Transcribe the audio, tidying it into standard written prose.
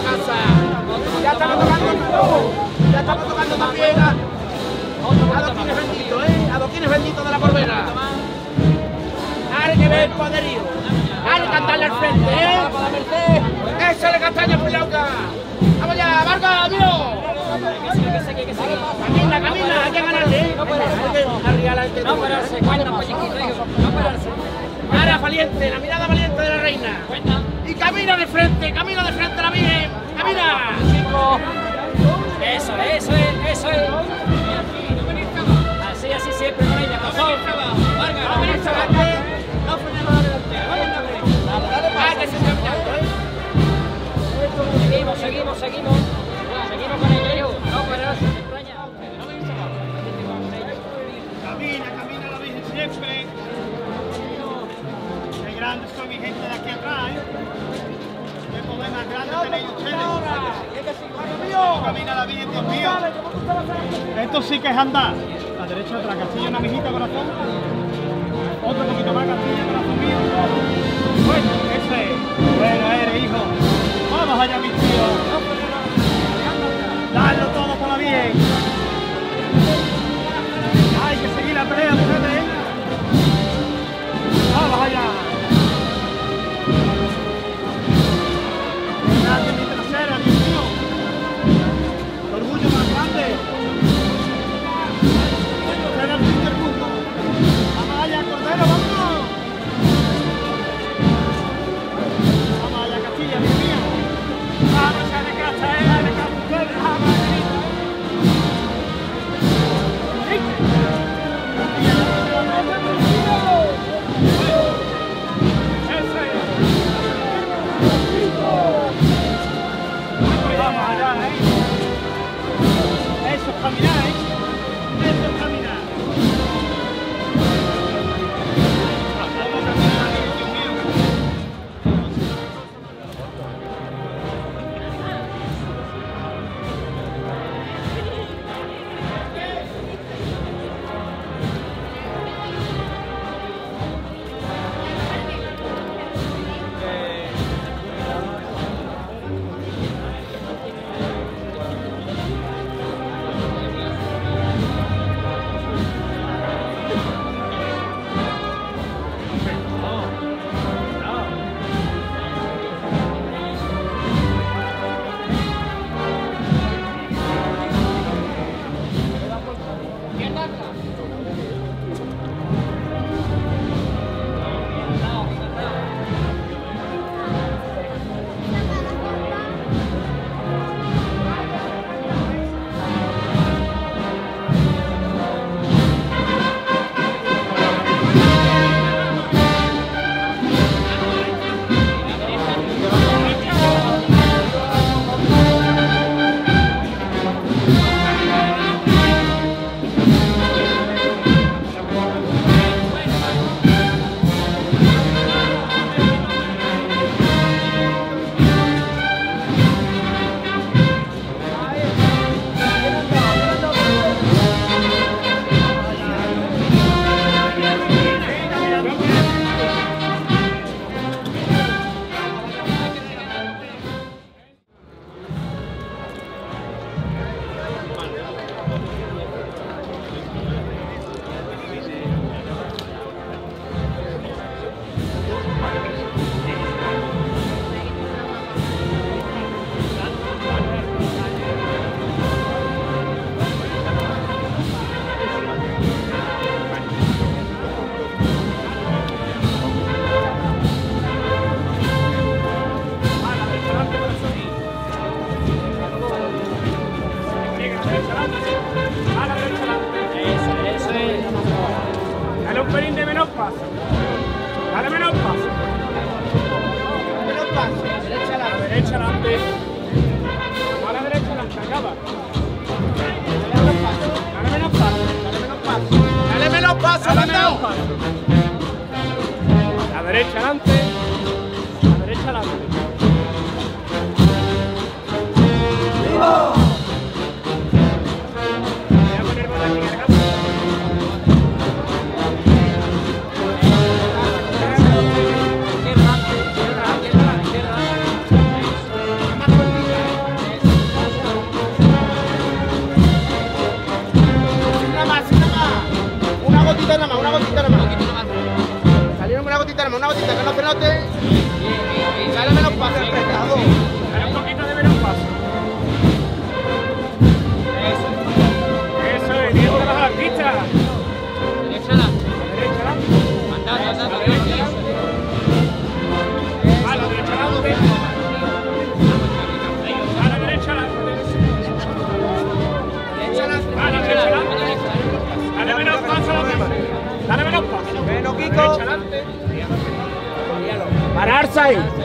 casa. Ya estamos tocando ya estamos tocando también a adoquines benditos, adoquines benditos de la Corbera. Hay que ver el poderío. Hay que cantarle al frente, ¡Échale castaña, Piloca! ¡Vamos ya, Vargas, amigo! Camina, hay que ganarle, No pararse, cuenta, polliquito, no pararse. Cara valiente, la mirada valiente de la reina. Y camina de frente la Virgen. ¡Camina! Eso es. Así siempre con ella, por favor. Vargas, no venís adelante. No frenemos la delantera. Dale, que se está mirando, Seguimos con ella, hijo. No pararse, extraña. Camina la Virgen siempre. Qué grande soy mi gente de aquí atrás, Qué poder más grande tenéis ustedes. Camina la Virgen, Dios mío. Esto sí que es andar. La derecha atrás, Castilla, una mijita, corazón. Otro poquito más, Castilla, corazón mío. Bueno, ese es. Bueno, eres, hijo. Vamos allá, mi tío. Darlo todo por la bien. Hay que seguir la pelea, mujeres. Vamos allá. Grande mi trasera, Dios mío. El orgullo más grande. Será el fin del mundo. Vamos allá, Cordero, vámonos. Vamos allá, Castilla, Dios mío. Vamos a de casa, de casa ustedes, vamos allá. Vamos allá, Eso es caminar, Eso es caminar. Vamos a caminar, Dios mío. Dale un pelín de menos paso. Dale menos paso. Menos paso. Derecha adelante. A la derecha adelante. Acaba. Dale menos paso. Dale menos paso. Dale menos paso, Dale menos Mateo. paso. La derecha adelante. La derecha adelante. ¡Vivo! Voy a poner bola aquí cargado. gotita, que no se note. Dale menos paso, espectador. Dale un poquito de menos paso. Eso es, Diego de las artistas. Deréchala. Deréchala. Andando. A la derecha, a la derecha. A la derecha, a la derecha. Dale menos paso. Dale menos paso. Menos Kiko. Derecha, adelante. Pararse ahí.